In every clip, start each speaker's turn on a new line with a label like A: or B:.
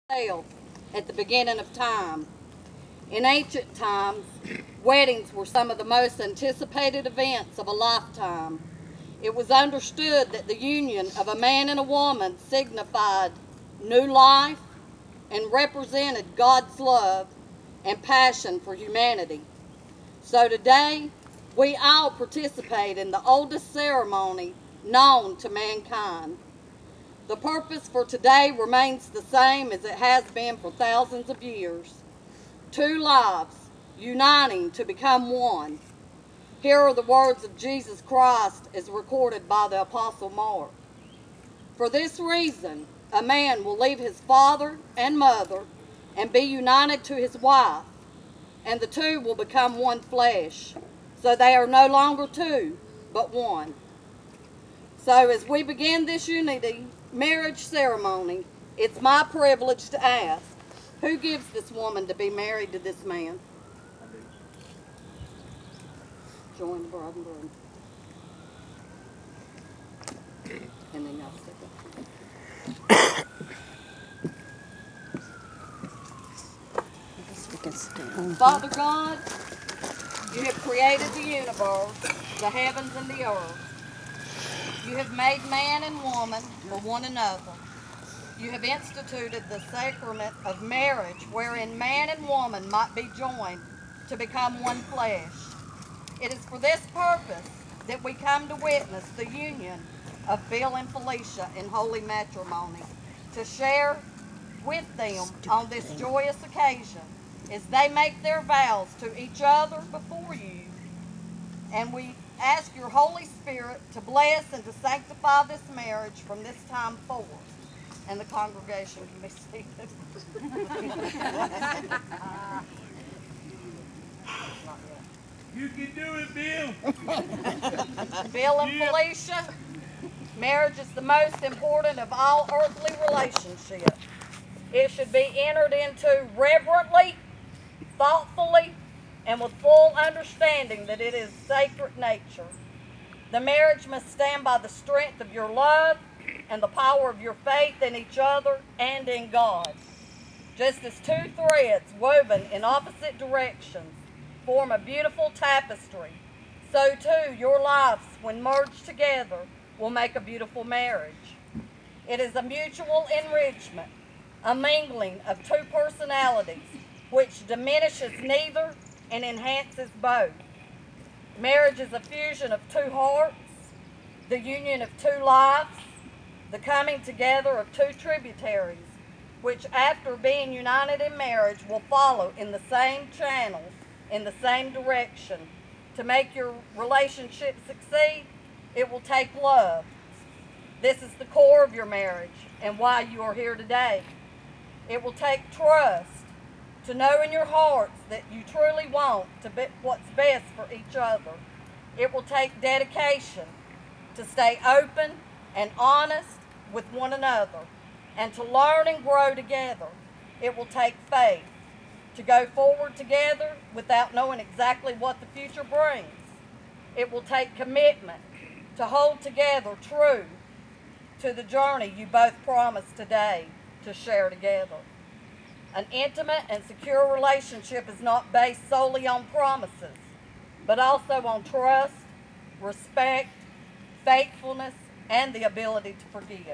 A: itself at the beginning of time. In ancient times, weddings were some of the most anticipated events of a lifetime. It was understood that the union of a man and a woman signified new life and represented God's love and passion for humanity. So today, we all participate in the oldest ceremony known to mankind. The purpose for today remains the same as it has been for thousands of years. Two lives uniting to become one. Here are the words of Jesus Christ as recorded by the Apostle Mark. For this reason, a man will leave his father and mother and be united to his wife, and the two will become one flesh. So they are no longer two, but one. So as we begin this unity marriage ceremony, it's my privilege to ask, who gives this woman to be married to this man? Join the bride and groom. And then y'all step up. Father God, you have created the universe, the heavens and the earth. You have made man and woman for one another. You have instituted the sacrament of marriage wherein man and woman might be joined to become one flesh. It is for this purpose that we come to witness the union of Bill and Felicia in holy matrimony, to share with them on this joyous occasion as they make their vows to each other before you. And we ask your Holy Spirit to bless and to sanctify this marriage from this time forward. And the congregation can be seated.
B: You can do it, Bill.
A: Bill and Felicia, marriage is the most important of all earthly relationships. It should be entered into reverently, thoughtfully, and with full understanding that it is sacred nature. The marriage must stand by the strength of your love and the power of your faith in each other and in God. Just as two threads woven in opposite directions form a beautiful tapestry, so too your lives, when merged together, will make a beautiful marriage. It is a mutual enrichment, a mingling of two personalities, which diminishes neither and enhances both. Marriage is a fusion of two hearts, the union of two lives, the coming together of two tributaries, which after being united in marriage will follow in the same channels, in the same direction. To make your relationship succeed, it will take love. This is the core of your marriage and why you are here today. It will take trust, to know in your hearts that you truly want to be what's best for each other. It will take dedication to stay open and honest with one another and to learn and grow together. It will take faith to go forward together without knowing exactly what the future brings. It will take commitment to hold together true to the journey you both promised today to share together. An intimate and secure relationship is not based solely on promises, but also on trust, respect, faithfulness, and the ability to forgive.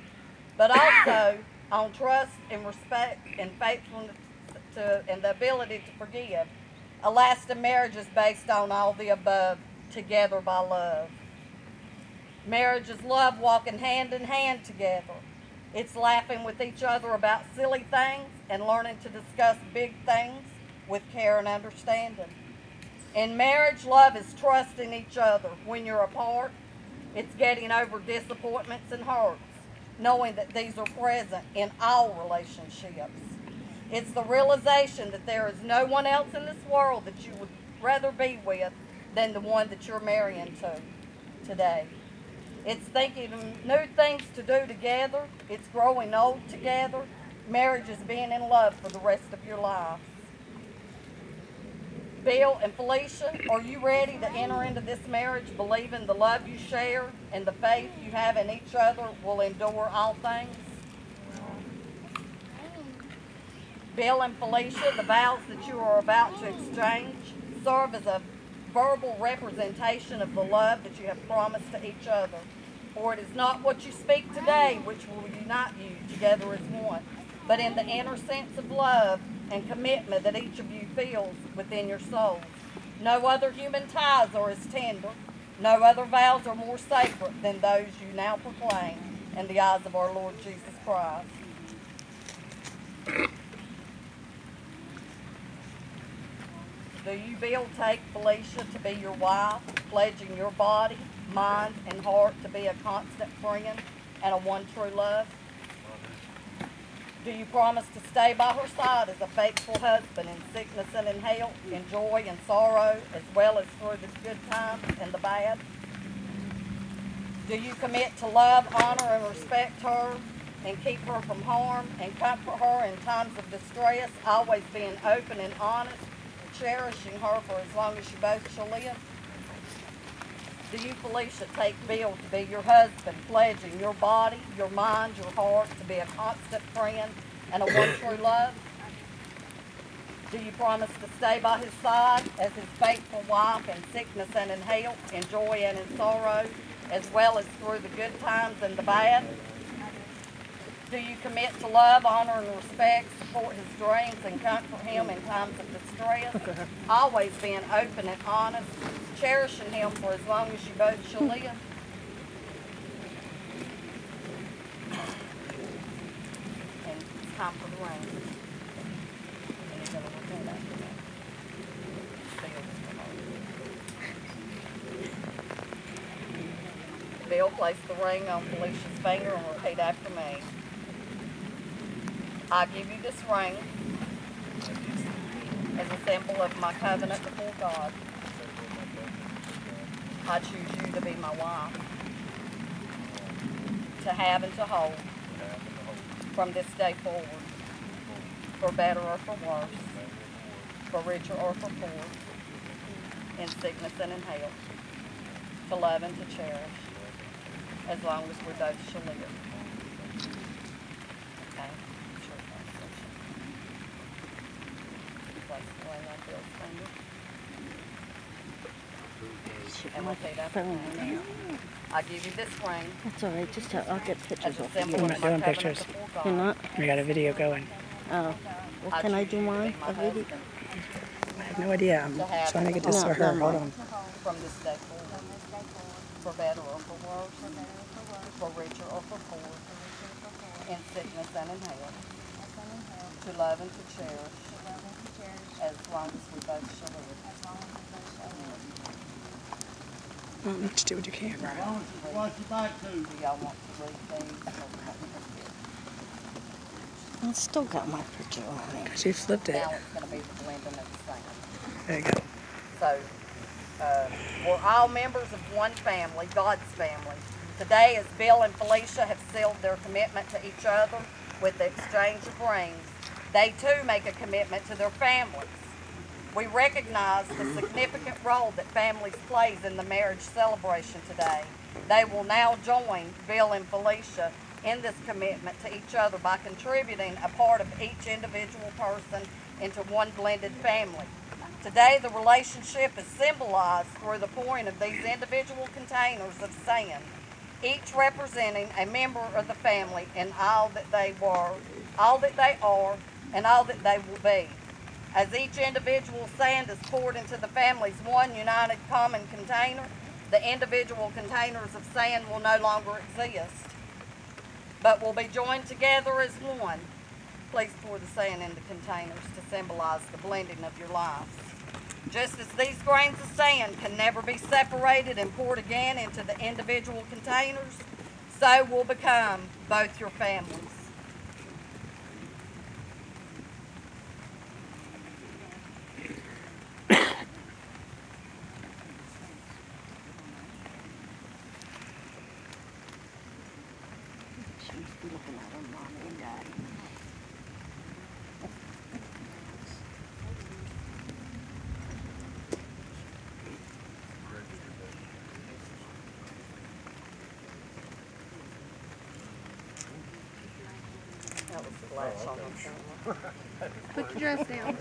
A: But also on trust and respect and faithfulness and the ability to forgive. A lasting marriage is based on all the above, together by love. Marriage is love walking hand in hand together. It's laughing with each other about silly things and learning to discuss big things with care and understanding. In marriage, love is trusting each other when you're apart. It's getting over disappointments and hurts, knowing that these are present in all relationships. It's the realization that there is no one else in this world that you would rather be with than the one that you're marrying to today. It's thinking of new things to do together. It's growing old together. Marriage is being in love for the rest of your life. Bill and Felicia, are you ready to enter into this marriage believing the love you share and the faith you have in each other will endure all things? Bill and Felicia, the vows that you are about to exchange serve as a verbal representation of the love that you have promised to each other. For it is not what you speak today which will unite you together as one, but in the inner sense of love and commitment that each of you feels within your souls. No other human ties are as tender, no other vows are more sacred than those you now proclaim in the eyes of our Lord Jesus Christ. Do you, Bill, take Felicia to be your wife, pledging your body, mind, and heart to be a constant friend and a one true love? Do you promise to stay by her side as a faithful husband in sickness and in health, in joy and sorrow, as well as through the good times and the bad? Do you commit to love, honor, and respect her, and keep her from harm, and comfort her in times of distress, always being open and honest, cherishing her for as long as you both shall live? Do you, Felicia, take Bill to be your husband, pledging your body, your mind, your heart to be a constant friend and a one true love? Do you promise to stay by his side as his faithful wife in sickness and in health, in joy and in sorrow, as well as through the good times and the bad? Do you commit to love, honor, and respect, support his dreams, and comfort him in times of distress, always being open and honest, cherishing him for as long as you both shall live? And it's time for the rain. And he's going to repeat after that. Bill, place the ring on Felicia's finger and repeat after me. I give you this ring as a symbol of my covenant before God. I choose you to be my wife, to have and to hold from this day forward, for better or for worse, for richer or for poor, in sickness and in health, to love and to cherish, as long as we both shall live. Okay? Place the ring on Bill's finger. And repeat after me. I give you this ring
C: That's all right. Just I'll get
A: as
C: pictures
A: a
C: of
A: symbol
C: you.
A: of
D: not
A: my
D: doing
A: covenant
D: pictures.
A: before
C: You're
A: God.
C: not?
D: We got a video going.
C: Oh. Well,
A: I
C: can I
A: choose
C: do
A: you to be
C: mine?
A: my
C: A video?
A: husband
D: I have no idea. I'm trying to get this
C: No,
D: for her.
C: no,
D: Hold
C: no.
D: on.
A: from this day forward, for better or for worse, for richer or for poor, in sickness and in health, to love and to cherish, as long as we both shall live.
D: Well, just do what you can, right?
B: Watch your back too.
A: Do y'all want to read these?
C: I still got my picture on it.
D: She flipped it.
A: Now it's going to be the blending of the sand.
D: There you go.
A: So, we're all members of one family, God's family. Today, as Bill and Felicia have sealed their commitment to each other with the exchange of rings, they too make a commitment to their families. We recognize the significant role that families plays in the marriage celebration today. They will now join Bill and Felicia in this commitment to each other by contributing a part of each individual person into one blended family. Today, the relationship is symbolized through the pouring of these individual containers of sand, each representing a member of the family in all that they were, all that they are, and all that they will be. As each individual sand is poured into the family's one united common container, the individual containers of sand will no longer exist, but will be joined together as one. Please pour the sand into containers to symbolize the blending of your lives. Just as these grains of sand can never be separated and poured again into the individual containers, so will become both your families.
C: She must be looking at her mommy and daddy.
A: That was the last on the camera.
E: Put your dress down.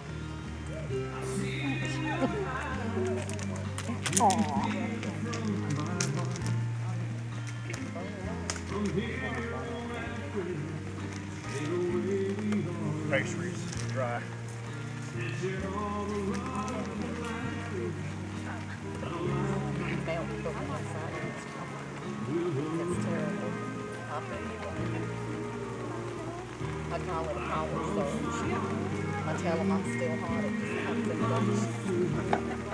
B: Pastries dry.
A: It's terrible. I call it a power surge. I tell them I'm still hot. It just comes in bunches.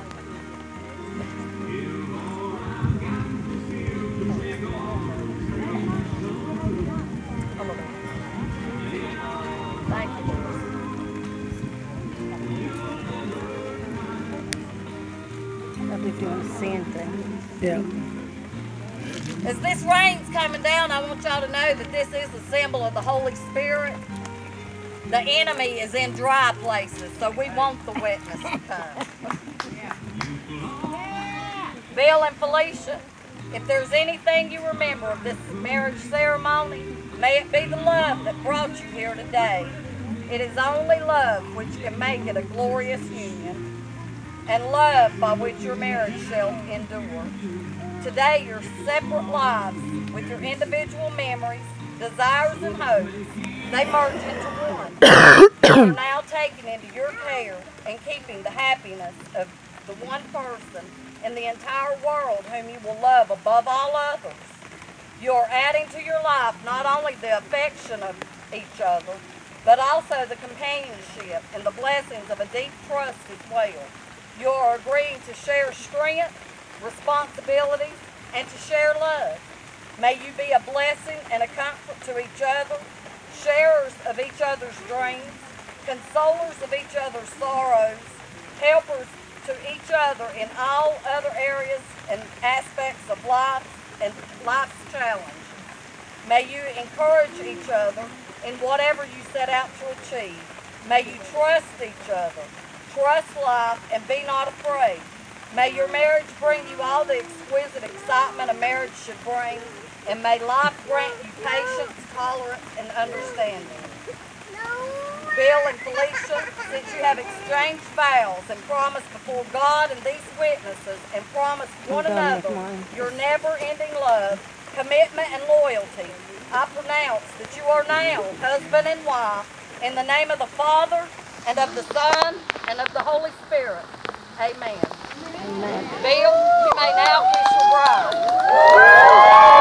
A: Thank you.
C: I'll be doing the same thing.
D: Yeah.
A: As this rain's coming down, I want y'all to know that this is a symbol of the Holy Spirit. The enemy is in dry places, so we want the wetness to come. Bill and Felicia, if there's anything you remember of this marriage ceremony, may it be the love that brought you here today. It is only love which can make it a glorious union, and love by which your marriage shall endure. Today, your separate lives, with your individual memories, desires, and hopes, they merge into one. You are now taking into your care and keeping the happiness of the one person in the entire world whom you will love above all others. You are adding to your life not only the affection of each other, but also the companionship and the blessings of a deep trust as well. You are agreeing to share strength, responsibilities, and to share love. May you be a blessing and a comfort to each other, sharers of each other's dreams, consolers of each other's sorrows, helpers to each other in all other areas and aspects of life and life's challenges. May you encourage each other in whatever you set out to achieve. May you trust each other, trust life, and be not afraid. May your marriage bring you all the exquisite excitement a marriage should bring, and may life grant you patience, tolerance, and understanding. Bill and Felicia, since you have exchanged vows and promised before God and these witnesses and promised one another your never-ending love, commitment, and loyalty, I pronounce that you are now husband and wife in the name of the Father, and of the Son, and of the Holy Spirit. Amen.
C: Amen.
A: Bill, you may now kiss your bride.